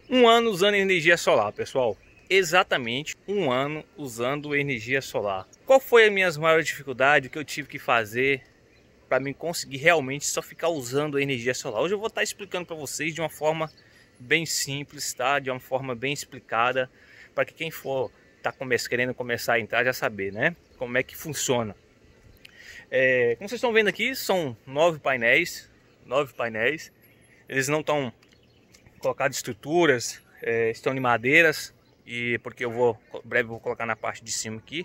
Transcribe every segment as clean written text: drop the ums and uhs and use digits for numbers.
Um ano usando energia solar, pessoal. Exatamente um ano usando energia solar. Qual foi as minhas maiores dificuldades que eu tive que fazer para mim conseguir realmente só ficar usando energia solar? Hoje eu vou estar explicando para vocês de uma forma bem simples, tá? De uma forma bem explicada, para que quem for querendo começar a entrar já saber, né? Como é que funciona. Como vocês estão vendo aqui, são 9 painéis. 9 painéis. Eles não estão colocados estruturas, estão em madeiras. E porque em breve vou colocar na parte de cima aqui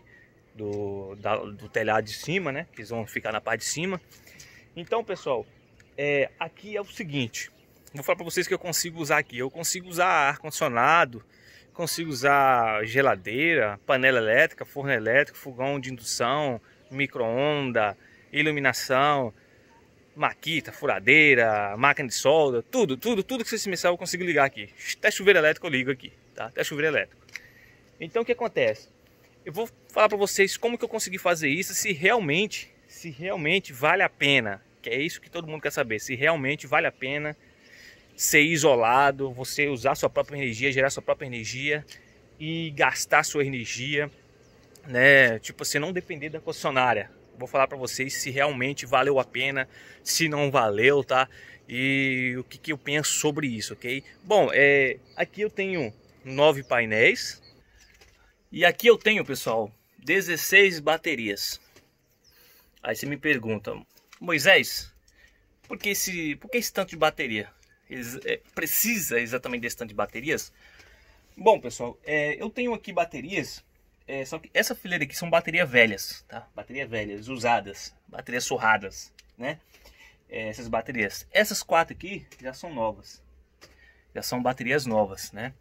do telhado de cima, né? Que eles vão ficar na parte de cima. Então, pessoal, aqui é o seguinte. Vou falar para vocês que eu consigo usar aqui. Eu consigo usar ar-condicionado, consigo usar geladeira, panela elétrica, forno elétrico, fogão de indução, micro-ondas, iluminação, maquita, furadeira, máquina de solda, tudo que vocês pensar eu consigo ligar aqui. Até chuveiro elétrico eu ligo aqui, tá? Até chuveiro elétrico. Então o que acontece? Eu vou falar para vocês como que eu consegui fazer isso, se realmente vale a pena, que é isso que todo mundo quer saber, se realmente vale a pena ser isolado, você usar sua própria energia, gerar sua própria energia e gastar sua energia, né? Tipo assim, não depender da concessionária. Vou falar para vocês se realmente valeu a pena, se não valeu, tá? E o que eu penso sobre isso, ok? Bom, aqui eu tenho 9 painéis. E aqui eu tenho, pessoal, 16 baterias. Aí você me pergunta, Moisés, por que esse tanto de bateria? Precisa exatamente desse tanto de baterias? Bom, pessoal, eu tenho aqui baterias, só que essa fileira aqui são baterias velhas, tá? Baterias velhas, usadas, baterias surradas, né? Essas baterias. Essas 4 aqui já são novas. Já são baterias novas, né?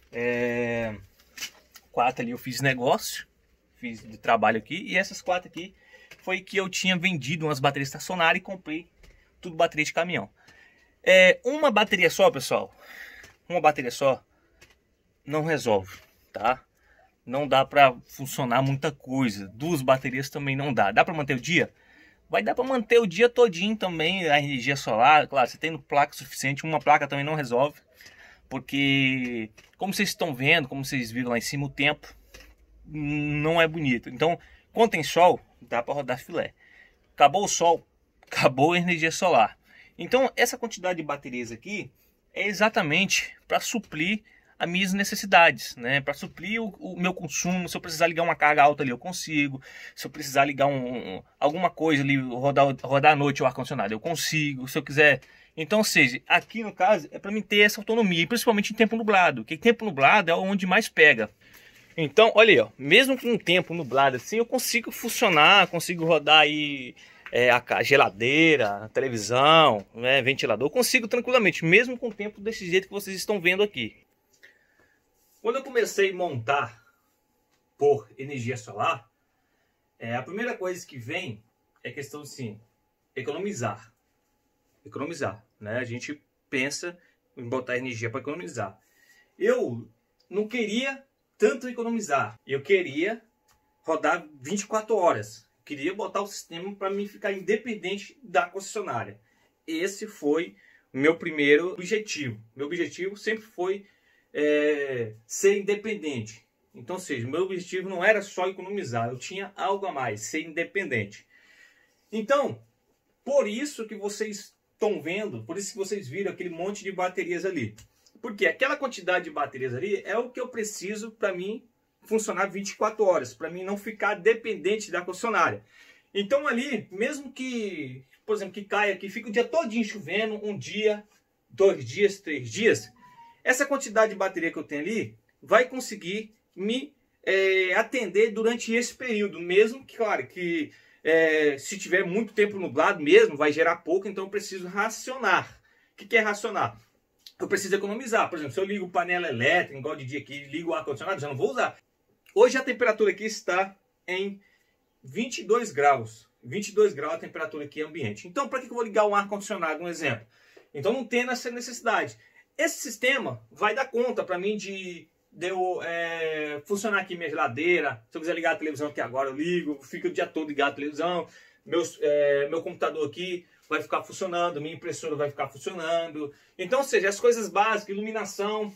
4 ali eu fiz negócio, fiz de trabalho aqui. E essas 4 aqui foi que eu tinha vendido umas baterias estacionárias e comprei tudo bateria de caminhão. Uma bateria só, pessoal, uma bateria só não resolve, tá? Não dá para funcionar muita coisa. 2 baterias também não dá. Dá para manter o dia? Vai dar para manter o dia todinho também a energia solar. Claro, você tendo placa suficiente, uma placa também não resolve. Porque, como vocês estão vendo, como vocês viram lá em cima, o tempo não é bonito. Então, quando tem sol, dá para rodar filé. Acabou o sol, acabou a energia solar. Então, essa quantidade de baterias aqui é exatamente para suprir as minhas necessidades, né? Para suprir o meu consumo. Se eu precisar ligar uma carga alta ali, eu consigo. Se eu precisar ligar alguma coisa ali, rodar à noite o ar-condicionado, eu consigo. Se eu quiser... Então, ou seja, aqui no caso é para mim ter essa autonomia, e principalmente em tempo nublado, porque tempo nublado é onde mais pega. Então, olha aí, ó, mesmo com um tempo nublado assim, eu consigo funcionar, consigo rodar aí a geladeira, a televisão, né, ventilador, eu consigo tranquilamente, mesmo com o tempo desse jeito que vocês estão vendo aqui. Quando eu comecei a montar por energia solar, a primeira coisa que vem é a questão assim, economizar, né? A gente pensa em botar energia para economizar. Eu não queria tanto economizar, eu queria rodar 24 horas. Queria botar o sistema para mim ficar independente da concessionária. Esse foi o meu primeiro objetivo. Meu objetivo sempre foi ser independente. Então, ou seja, meu objetivo não era só economizar, eu tinha algo a mais, ser independente. Então, por isso que vocês estão vendo, por isso que vocês viram aquele monte de baterias ali. Porque aquela quantidade de baterias ali é o que eu preciso para mim funcionar 24 horas, para mim não ficar dependente da concessionária. Então ali, mesmo que, por exemplo, que caia aqui, fica o dia todinho chovendo, um dia, 2 dias, 3 dias, essa quantidade de bateria que eu tenho ali vai conseguir me atender durante esse período, mesmo que, claro, que se tiver muito tempo nublado mesmo, vai gerar pouco, então eu preciso racionar. O que é racionar? Eu preciso economizar. Por exemplo, se eu ligo panela elétrica, igual de dia aqui, ligo o ar-condicionado, já não vou usar. Hoje a temperatura aqui está em 22 graus. 22 graus a temperatura aqui ambiente. Então, para que eu vou ligar um ar-condicionado, um exemplo? Então, não tem essa necessidade. Esse sistema vai dar conta para mim de eu funcionar aqui minha geladeira. Se eu quiser ligar a televisão aqui agora, eu ligo. Fico o dia todo ligado a televisão. Meu computador aqui vai ficar funcionando. Minha impressora vai ficar funcionando. Então, ou seja, as coisas básicas, iluminação,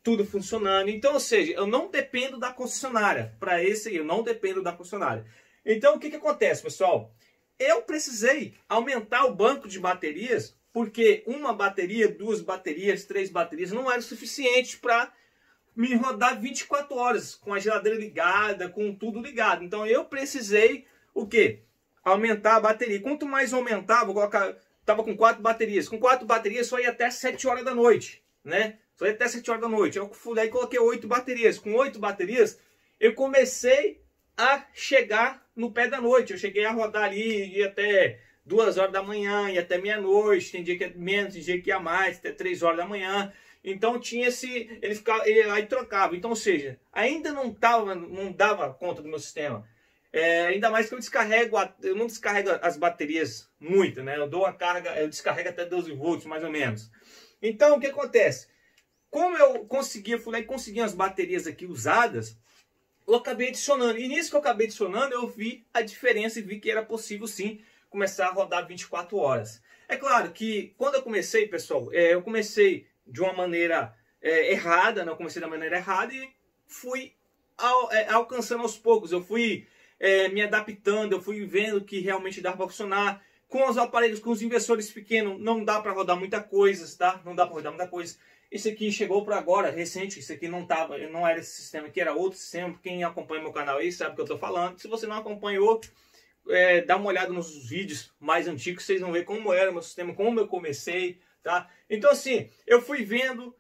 tudo funcionando. Então, ou seja, eu não dependo da concessionária. Para esse aí, eu não dependo da concessionária. Então, o que acontece, pessoal? Eu precisei aumentar o banco de baterias, porque uma bateria, 2 baterias, 3 baterias não era o suficiente para me rodar 24 horas, com a geladeira ligada, com tudo ligado. Então, eu precisei, o quê? Aumentar a bateria. Quanto mais aumentava, vou colocar... Estava com 4 baterias. Com 4 baterias só ia até 7 horas da noite, né? Só ia até 7 horas da noite. Eu fui lá e coloquei 8 baterias. Com 8 baterias, eu comecei a chegar no pé da noite. Eu cheguei a rodar ali, ia até 2 horas da manhã, ia até meia-noite. Tem dia que é menos, tem dia que ia mais, até 3 horas da manhã. Então tinha esse... Ele ficava, aí trocava. Então, ou seja, ainda não dava conta do meu sistema. Ainda mais que eu não descarrego as baterias muito, né? Eu dou uma carga, eu descarrego até 12 volts, mais ou menos. Então, o que acontece? Como eu fui lá e consegui as baterias aqui usadas, eu acabei adicionando. E nisso que eu acabei adicionando, eu vi a diferença e vi que era possível, sim, começar a rodar 24 horas. É claro que, quando eu comecei, pessoal, eu comecei de uma maneira errada, né? Eu comecei da maneira errada e fui alcançando aos poucos. Eu fui... me adaptando, eu fui vendo que realmente dá para funcionar. Com os aparelhos, com os inversores pequenos, não dá para rodar muita coisa, tá? Não dá para rodar muita coisa. Esse aqui chegou para agora, recente, isso aqui não era esse sistema aqui, era outro sistema. Quem acompanha meu canal aí sabe o que eu estou falando. Se você não acompanhou, dá uma olhada nos vídeos mais antigos, vocês vão ver como era o meu sistema, como eu comecei, tá? Então assim, eu fui vendo,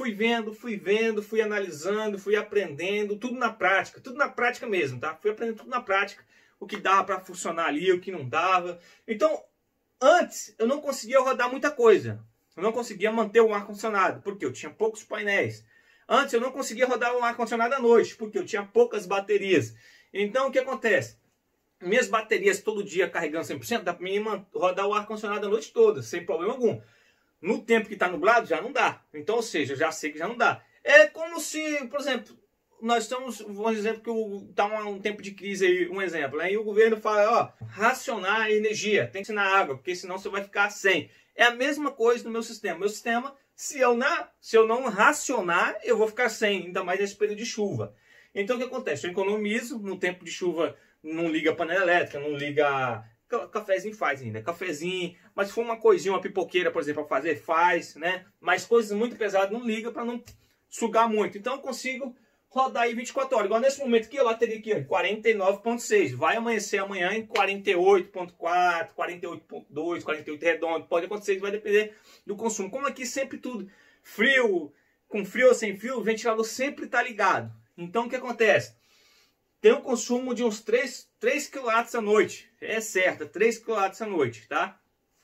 fui analisando, fui aprendendo, tudo na prática mesmo, tá? Fui aprendendo tudo na prática, o que dava para funcionar ali, o que não dava. Então, antes eu não conseguia rodar muita coisa. Eu não conseguia manter o ar-condicionado, porque eu tinha poucos painéis. Antes eu não conseguia rodar o ar-condicionado à noite, porque eu tinha poucas baterias. Então, o que acontece? Minhas baterias todo dia carregando 100%, dá para mim rodar o ar-condicionado a noite toda, sem problema algum. No tempo que está nublado, já não dá. Então, ou seja, eu já sei que já não dá. É como se, por exemplo, nós estamos, vamos dizer que está um tempo de crise aí, um exemplo, né? E o governo fala, ó, racionar a energia, tem que ser na água, porque senão você vai ficar sem. É a mesma coisa no meu sistema. Meu sistema, se eu não racionar, eu vou ficar sem, ainda mais nesse período de chuva. Então, o que acontece? Eu economizo, no tempo de chuva, não liga a panela elétrica, não liga... Cafezinho faz ainda, cafezinho, mas se for uma coisinha, uma pipoqueira, por exemplo, para fazer, faz, né? Mas coisas muito pesadas não liga para não sugar muito. Então eu consigo rodar aí 24 horas. Igual nesse momento aqui, eu teria aqui 49,6. Vai amanhecer amanhã em 48,4, 48,2, 48 redondo. Pode acontecer, vai depender do consumo. Como aqui sempre tudo frio, com frio ou sem frio, o ventilador sempre está ligado. Então o que acontece? Tem um consumo de uns 3 kW à noite. É certo, 3 kW à noite, tá?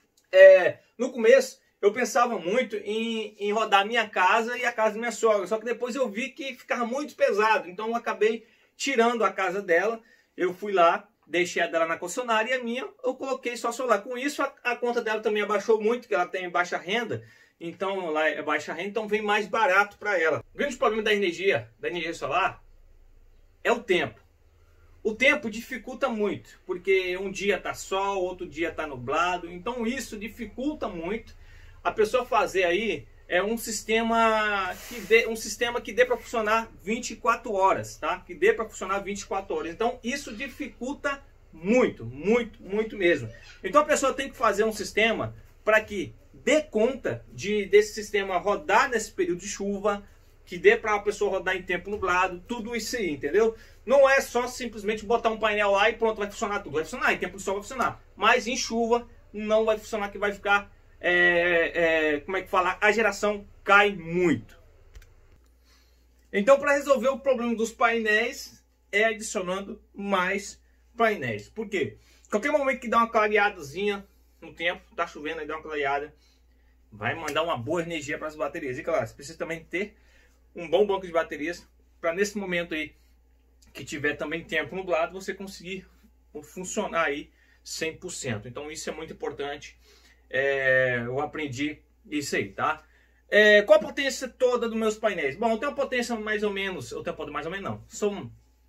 No começo, eu pensava muito em rodar minha casa e a casa da minha sogra. Só que depois eu vi que ficava muito pesado. Então eu acabei tirando a casa dela. Eu fui lá, deixei a dela na concessionária e a minha eu coloquei só solar. Com isso, a conta dela também abaixou muito, porque ela tem baixa renda. Então lá é baixa renda, então vem mais barato para ela. O grande problema da energia solar é o tempo. O tempo dificulta muito, porque um dia tá sol, outro dia tá nublado, então isso dificulta muito a pessoa fazer aí um sistema que dê para funcionar 24 horas, tá? Que dê para funcionar 24 horas. Então isso dificulta muito, muito, muito mesmo. Então a pessoa tem que fazer um sistema para que dê conta desse sistema rodar nesse período de chuva, que dê para a pessoa rodar em tempo nublado, tudo isso aí, entendeu? Não é só simplesmente botar um painel lá e pronto, vai funcionar tudo. Vai funcionar, em tempo de sol vai funcionar. Mas em chuva não vai funcionar, que vai ficar, como é que fala? A geração cai muito. Então, para resolver o problema dos painéis, é adicionando mais painéis. Por quê? Qualquer momento que dá uma clareadazinha no tempo, tá chovendo aí, dá uma clareada, vai mandar uma boa energia para as baterias. E claro, você precisa também ter um bom banco de baterias para nesse momento aí que tiver também tempo nublado, você conseguir funcionar aí 100%. Então isso é muito importante. Eu aprendi isso aí, tá? Qual a potência toda dos meus painéis? Bom, eu tenho uma potência mais ou menos, não. São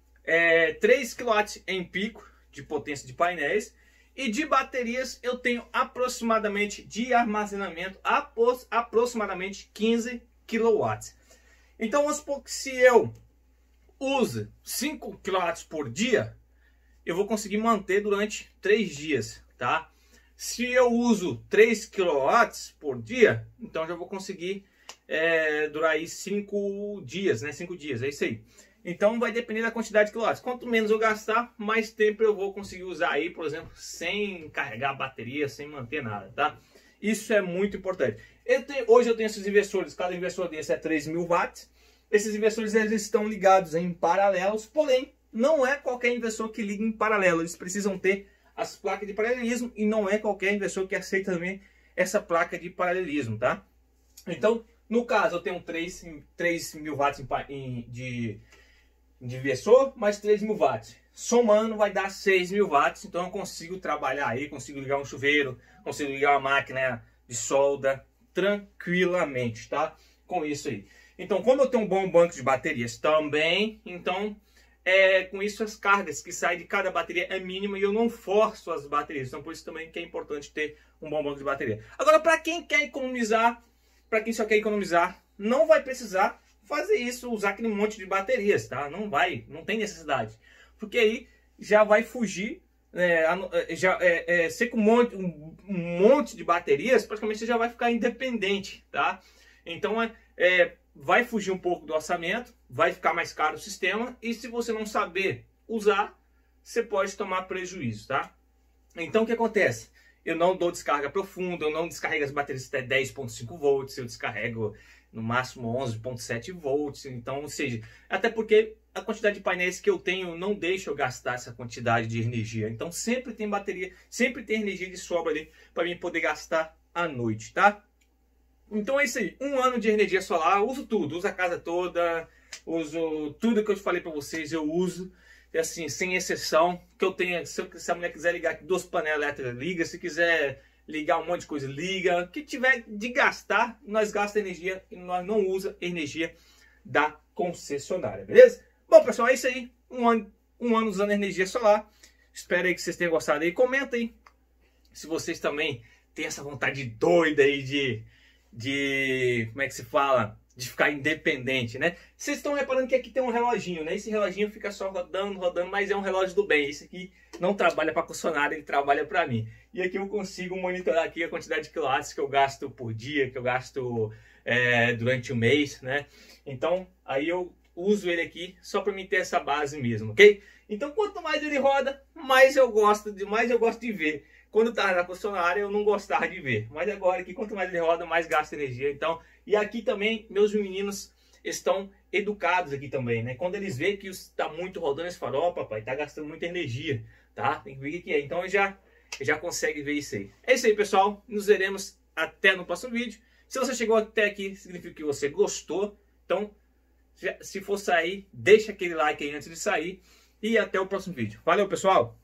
3 kW em pico de potência de painéis. E de baterias eu tenho aproximadamente de armazenamento, aproximadamente 15 kW. Então vamos supor que se eu uso 5 kW por dia, eu vou conseguir manter durante 3 dias, tá? Se eu uso 3 kW por dia, então já vou conseguir durar aí 5 dias, né? 5 dias, é isso aí. Então vai depender da quantidade de quilowatts. Quanto menos eu gastar, mais tempo eu vou conseguir usar aí, por exemplo, sem carregar a bateria, sem manter nada, tá? Isso é muito importante. Hoje eu tenho esses inversores, cada inversor desse é 3.000 watts. Esses inversores eles estão ligados em paralelos, porém não é qualquer inversor que liga em paralelo. Eles precisam ter as placas de paralelismo e não é qualquer inversor que aceita também essa placa de paralelismo, tá? Então, no caso, eu tenho 3.000 watts de inversor mais 3.000 watts. Somando vai dar 6.000 watts, então eu consigo trabalhar aí, consigo ligar um chuveiro, consigo ligar uma máquina de solda tranquilamente, tá? Com isso aí. Então, como eu tenho um bom banco de baterias também, então com isso as cargas que saem de cada bateria é mínima e eu não forço as baterias. Então, por isso também que é importante ter um bom banco de bateria. Agora, para quem quer economizar, para quem só quer economizar, não vai precisar fazer isso, usar aquele monte de baterias, tá? Não tem necessidade. Porque aí já vai fugir, ser com um monte de baterias, praticamente você já vai ficar independente, tá? Então vai fugir um pouco do orçamento, vai ficar mais caro o sistema, e se você não saber usar, você pode tomar prejuízo, tá? Então o que acontece? Eu não dou descarga profunda, eu não descarrego as baterias até 10.5 volts, eu descarrego no máximo 11.7 volts, então, ou seja, até porque a quantidade de painéis que eu tenho não deixa eu gastar essa quantidade de energia. Então sempre tem bateria, sempre tem energia de sobra ali para mim poder gastar à noite, tá? Então é isso aí, 1 ano de energia solar, uso tudo, uso a casa toda, uso tudo que eu te falei para vocês, eu uso, assim, sem exceção, que eu tenho, se a mulher quiser ligar aqui 2 panelas elétricas, liga, se quiser ligar um monte de coisa, liga, o que tiver de gastar, nós gastamos energia e nós não usa energia da concessionária, beleza? Bom, pessoal, é isso aí, um ano usando energia solar, espero aí que vocês tenham gostado aí, comenta aí se vocês também têm essa vontade doida aí de como é que se fala? De ficar independente, né? Vocês estão reparando que aqui tem um reloginho, né? Esse reloginho fica só rodando, mas é um relógio do bem. Esse aqui não trabalha para a concessionária, ele trabalha para mim. E aqui eu consigo monitorar aqui a quantidade de quilowatts que eu gasto por dia, que eu gasto durante o mês, né? Então, aí eu uso ele aqui só para mim ter essa base mesmo, ok? Então, quanto mais ele roda, mais eu gosto de ver. Quando eu estava na concessionária, eu não gostava de ver. Mas agora, aqui, quanto mais ele roda, mais gasta energia. Então, e aqui também, meus meninos estão educados aqui também, né? Quando eles veem que está muito rodando, eles falam, ó, papai, está gastando muita energia, tá? Tem que ver o que é. Então, já consegue ver isso aí. É isso aí, pessoal. Nos veremos até no próximo vídeo. Se você chegou até aqui, significa que você gostou. Então, se for sair, deixa aquele like aí antes de sair. E até o próximo vídeo. Valeu, pessoal!